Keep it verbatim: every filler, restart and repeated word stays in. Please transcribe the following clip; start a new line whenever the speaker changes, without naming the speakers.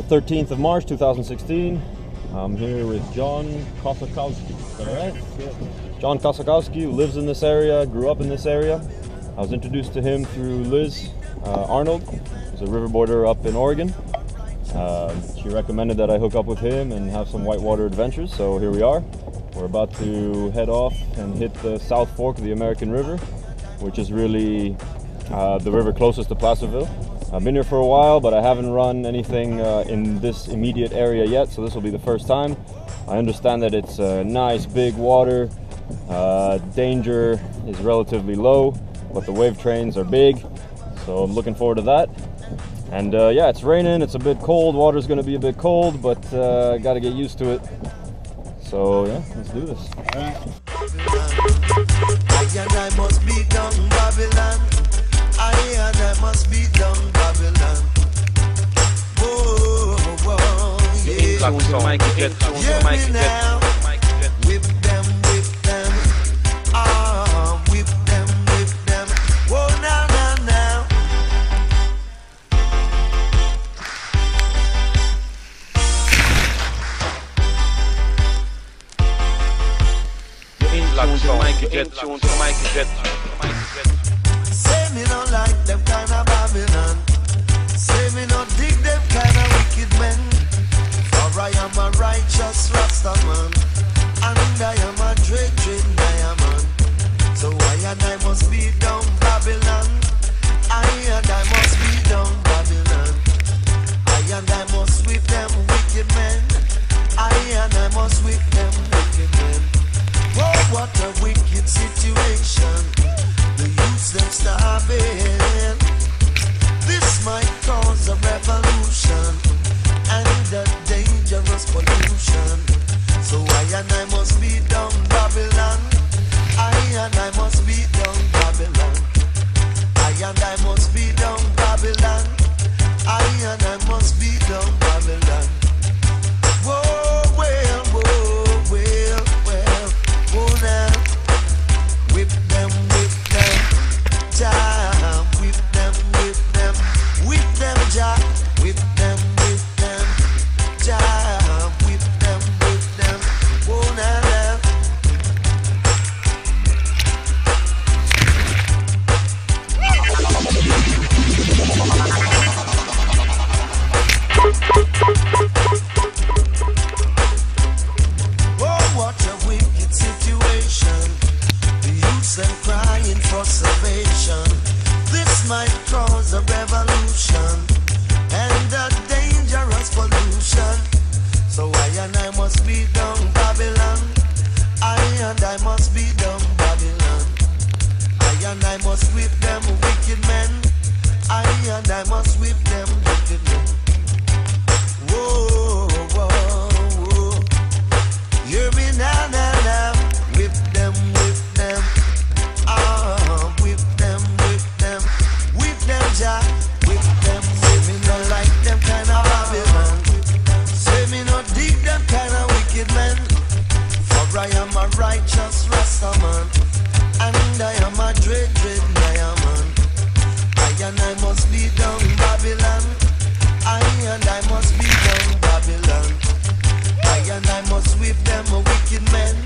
thirteenth of March two thousand sixteen. I'm here with John Kosakowsky. Is that right? Yeah. John Kosakowsky, who lives in this area, grew up in this area. I was introduced to him through Liz uh, Arnold, who's a riverboarder up in Oregon. Uh, she recommended that I hook up with him and have some whitewater adventures, so here we are. We're about to head off and hit the South Fork of the American River, which is really uh, the river closest to Placerville. I've been here for a while, but I haven't run anything uh, in this immediate area yet, so this will be the first time. I understand that it's uh, nice, big water. Uh, danger is relatively low, but the wave trains are big, so I'm looking forward to that. And uh, yeah, it's raining, it's a bit cold, water's going to be a bit cold, but uh, got to get used to it. So yeah, let's do this. All right.
I must be done, Babylon. I and I must be done, Babylon. Whoa, whoa, yeah. Hear me now. Whip them, whip them. Ah, whip them, whip them. Whoa, now, now, now. Say me no like them kind of Babylon. Say me no dig them kind of wicked men. For I am a righteous Rastaman, and I am a dread, dread diamond. So I and I must be down Babylon. I and I must be down Babylon. I and I must sweep them wicked men. I and I must sweep them wicked men. Whoa, what a wicked situation. The youths them starving. This might cause a revolution and a dangerous pollution. So I and I must be down Babylon. I and I must be down Babylon. I and I must be down Babylon. I and I must be down Babylon. Whoa, well, whoa, well, well, whoa now. Whip them, whip them, Jah. Whip them, whip them, whip them, Jah. Whip them, whip them, Jah. Whip them, whip them, whoa now, now. Oh, what a wicked situation. The youths are crying for salvation. This might cause a revolution and a dangerous pollution. So I and I must be down Babylon. I and I must be down Babylon. I and I must whip them wicked men. I and I must whip them wicked men. Whoa, whoa, whoa. Hear me now, now, now. Whip them, whip them. Ah, whip them, whip them. Whip them, Jah. Whip them. Say me no like them kind of Babylon. Say me no dig them kind of wicked men. For I am a righteous Rastaman, and I am a dread, dread diamond. I and I must be down Babylon. I and I must be down Babylon. I and I must whip them a wicked men.